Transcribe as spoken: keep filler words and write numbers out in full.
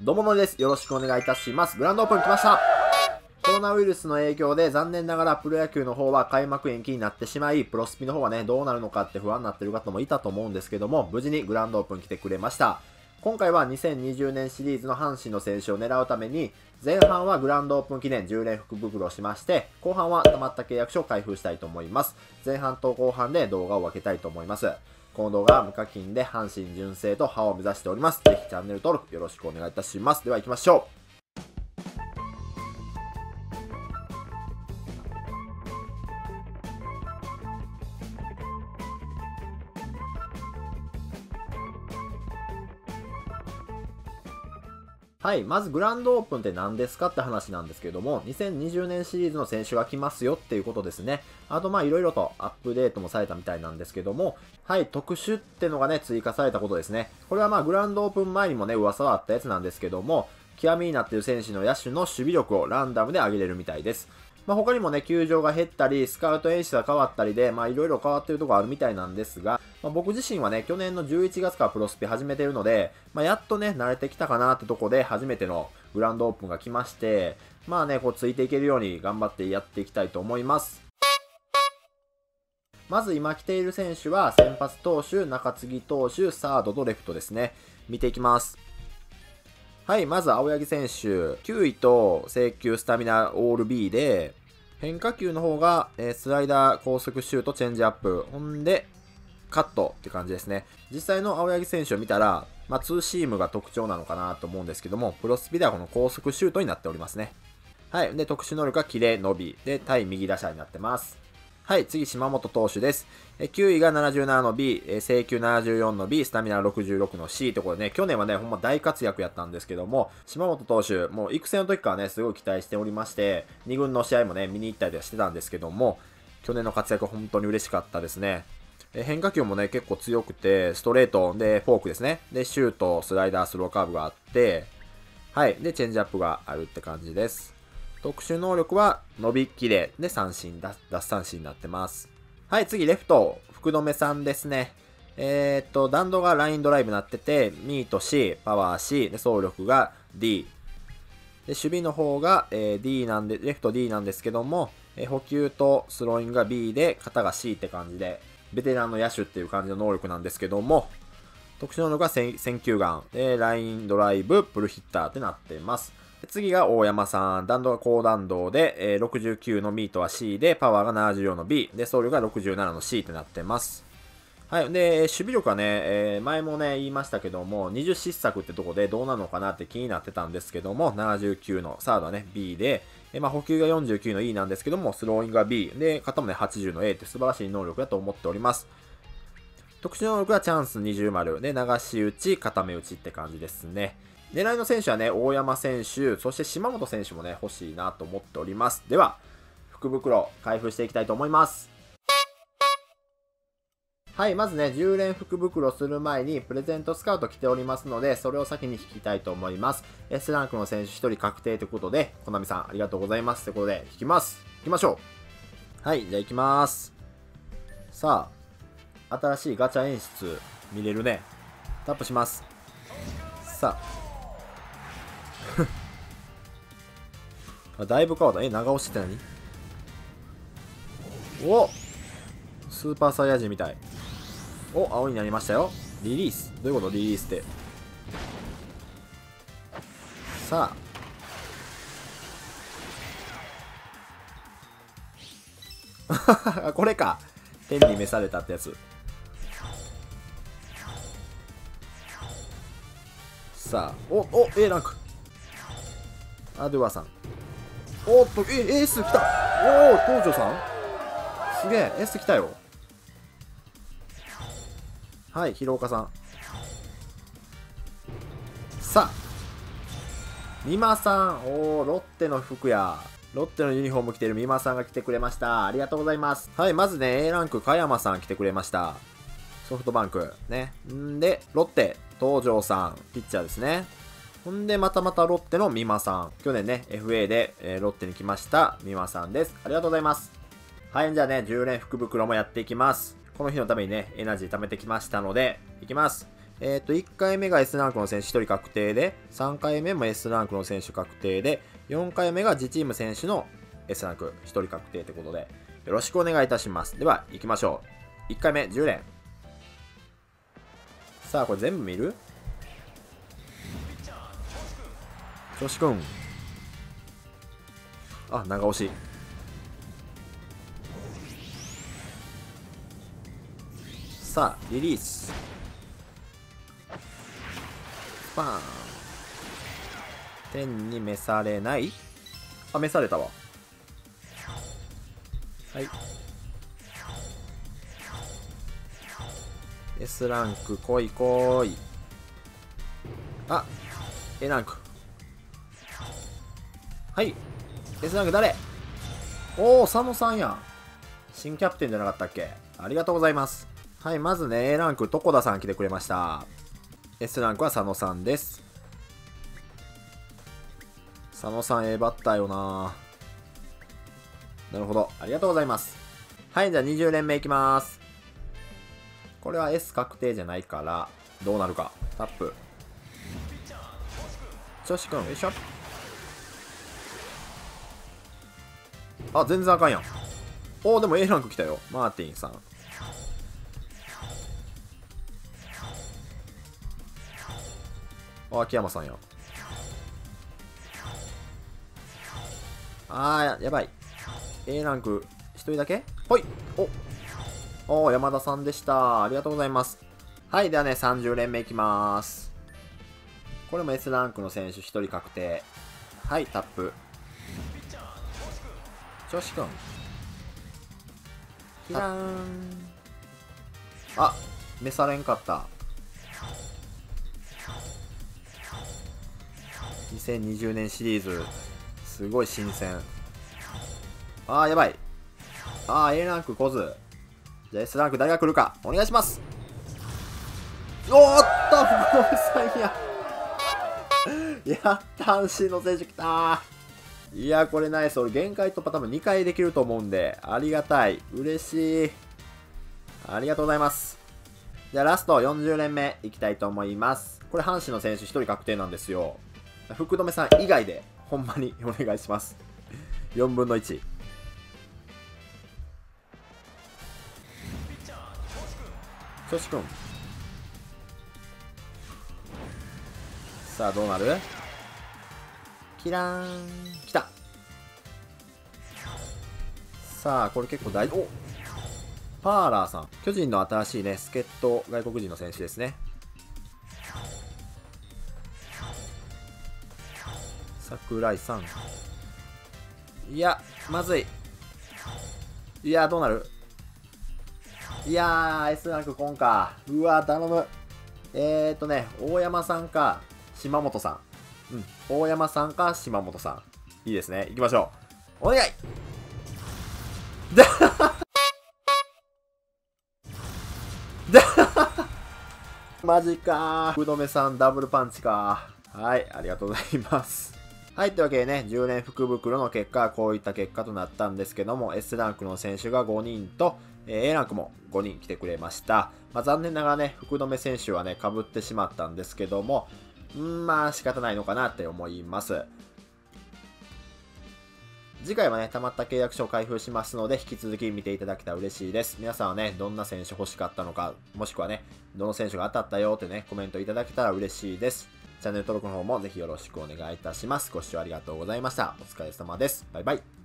どうものりです。よろしくお願いいたします。グランドオープン来ました。コロナウイルスの影響で残念ながらプロ野球の方は開幕延期になってしまい、プロスピの方はね、どうなるのかって不安になってる方もいたと思うんですけども、無事にグランドオープン来てくれました。今回はにせんにじゅうねんシリーズの阪神の選手を狙うために、前半はグランドオープン記念じゅう連福袋をしまして、後半は溜まった契約書を開封したいと思います。前半と後半で動画を分けたいと思います。この動画は無課金で阪神純正と派を目指しております。ぜひチャンネル登録よろしくお願いいたします。では行きましょう。はい。まずグランドオープンって何ですかって話なんですけども、にせんにじゅうねんシリーズの選手が来ますよっていうことですね。あとまあいろいろとアップデートもされたみたいなんですけども、はい、特殊ってのがね、追加されたことですね。これはまあグランドオープン前にもね、噂はあったやつなんですけども、極みになっている選手の野手の守備力をランダムで上げれるみたいです。まあ他にもね、球場が減ったり、スカウト演出が変わったりで、まあいろいろ変わってるところあるみたいなんですが、まあ、僕自身はね、去年のじゅういちがつからプロスピ始めてるので、まあやっとね、慣れてきたかなってとこで初めてのグランドオープンが来まして、まあね、こうついていけるように頑張ってやっていきたいと思います。まず今来ている選手は先発投手、中継ぎ投手、サードとレフトですね。見ていきます。はい、まず青柳選手、きゅういと制球スタミナオール B で、変化球の方がスライダー、高速シュート、チェンジアップ、ほんで、カットって感じですね。実際の青柳選手を見たら、まあ、ツーシームが特徴なのかなと思うんですけども、プロスピではこの高速シュートになっておりますね。はい。で、特殊能力はキレ、伸び。で、対右打者になってます。はい。次、島本投手です。えきゅういがななじゅうななの B、え制球ななじゅうよんの B、スタミナろくじゅうろくの C ってことでね、去年はね、ほんま大活躍やったんですけども、島本投手、もう育成の時からね、すごい期待しておりまして、に軍の試合もね、見に行ったりはしてたんですけども、去年の活躍本当に嬉しかったですね。変化球もね、結構強くて、ストレートでフォークですね。で、シュート、スライダー、スローカーブがあって、はい。で、チェンジアップがあるって感じです。特殊能力は、伸びきれで三振、奪三振になってます。はい、次、レフト、福留さんですね。えー、っと、弾道がラインドライブになってて、ミート C、パワー C、で、走力が D。で、守備の方が、えー、D なんで、レフト D なんですけども、えー、補給とスローインが B で、肩が C って感じで、ベテランの野手っていう感じの能力なんですけども、特殊能力が選球眼、で、ラインドライブ、プルヒッターってなっています。次が大山さん。弾道が高弾道で、えー、ろくじゅうきゅうのミートは C で、パワーがななじゅうよんの B、で、走力がろくじゅうななの C ってなってます。はい。で、守備力はね、えー、前もね、言いましたけども、にじゅう失策ってとこでどうなのかなって気になってたんですけども、ななじゅうきゅうのサードはね、B で、えー、まあ、補給がよんじゅうきゅうの E なんですけども、スローイングが B、で、肩もね、はちじゅうの A って素晴らしい能力だと思っております。特殊能力はチャンスにじゅう丸で、流し打ち、固め打ちって感じですね。狙いの選手はね、大山選手、そして島本選手もね、欲しいなと思っております。では、福袋開封していきたいと思います。はい、まずね、じゅう連福袋する前に、プレゼントスカウト来ておりますので、それを先に引きたいと思います。S ランクの選手ひとり確定ということで、コナミさんありがとうございます。ということで、引きます。引きましょう。はい、じゃあ行きます。さあ、新しいガチャ演出、見れるね。タップします。さあ。あ、だいぶ変わった。え、長押しって何？お、スーパーサイヤ人みたい。お、青になりましたよ。リリース。どういうこと？リリースって。さあ。これか。天に召されたってやつ。さあ。お、お、A ランク。アドゥアさん。おっと、え、エース来た。おお、東條さんすげえ、エース来たよ。はい、広岡さん。さあ、美馬さん。おお、ロッテの服や。ロッテのユニフォーム着てる美馬さんが来てくれました。ありがとうございます。はい、まずね、A ランク、加山さん来てくれました。ソフトバンク。ね。んで、ロッテ、東條さん。ピッチャーですね。ほんで、またまたロッテの美馬さん。去年ね、エフエー で、えー、ロッテに来ました美馬さんです。ありがとうございます。はい、じゃあね、じゅう連福袋もやっていきます。この日のためにね、エナジー貯めてきましたので、いきます。 えっと、いっかいめが S ランクの選手ひとり確定で、さんかいめも S ランクの選手確定で、よんかいめが自チーム選手の S ランクひとり確定ということで、よろしくお願いいたします。では、行きましょう。いっかいめ、じゅう連。さあ、これ全部見る？調子くん。あ、長押し。さあ、リリース。パーン。天に召されない？あ、召されたわ。はい。S ランク、来い来い。あ、A ランク。はい。S ランク誰？おー、佐野さんやん。新キャプテンじゃなかったっけ？ありがとうございます。はい、まずね、A ランク、床田さん来てくれました。S ランクは佐野さんです。佐野さん、A バッターよな。なるほど。ありがとうございます。はい、じゃあにじゅう連目いきます。これは S 確定じゃないから、どうなるか。タップ。調子くん、よいしょ。あ、全然あかんやん。おー、でも A ランク来たよ。マーティンさん。あ、秋山さんや。あー、や、やばい。A ランク、ひとりだけほい。お、おー、山田さんでした。ありがとうございます。はい、ではね、さんじゅう連目いきます。これも S ランクの選手ひとり確定。はい、タップ。調子くん。キラーン。あ、召されんかった。にせんにじゅう年シリーズ。すごい新鮮。あー、やばい。あー、A ランク来ず。じゃあ S ランク誰が来るか。お願いします。おーっと、福留さんや。やったー、安心の選手来たー。いや、これナイス。俺、限界突破多分にかいできると思うんで、ありがたい。嬉しい。ありがとうございます。じゃあ、ラストよんじゅう連目いきたいと思います。これ、阪神の選手ひとり確定なんですよ。福留さん以外で、ほんまにお願いします。よんぶんのいち。調子くん。さあ、どうなる？キラーン。来た。さあ、これ結構大事。お、パーラーさん。巨人の新しいね、助っ人外国人の選手ですね。桜井さん。いや、まずい。いや、どうなる？いやー、S ランク今か。うわー、頼む。えーとね、大山さんか、島本さん。うん。大山さんか、島本さん。いいですね。行きましょう。お願いだマジかー。福留さん、ダブルパンチか。はい、ありがとうございます。はい、というわけでね、じゅう連福袋の結果はこういった結果となったんですけども、S ランクの選手がごにんと、A ランクもごにん来てくれました。まあ、残念ながらね、福留選手はね、被ってしまったんですけども、んまあ仕方ないのかなって思います。次回はね、溜まった契約書を開封しますので、引き続き見ていただけたら嬉しいです。皆さんはね、どんな選手欲しかったのか、もしくはね、どの選手が当たったよってね、コメントいただけたら嬉しいです。チャンネル登録の方もぜひよろしくお願いいたします。ご視聴ありがとうございました。お疲れ様です。バイバイ。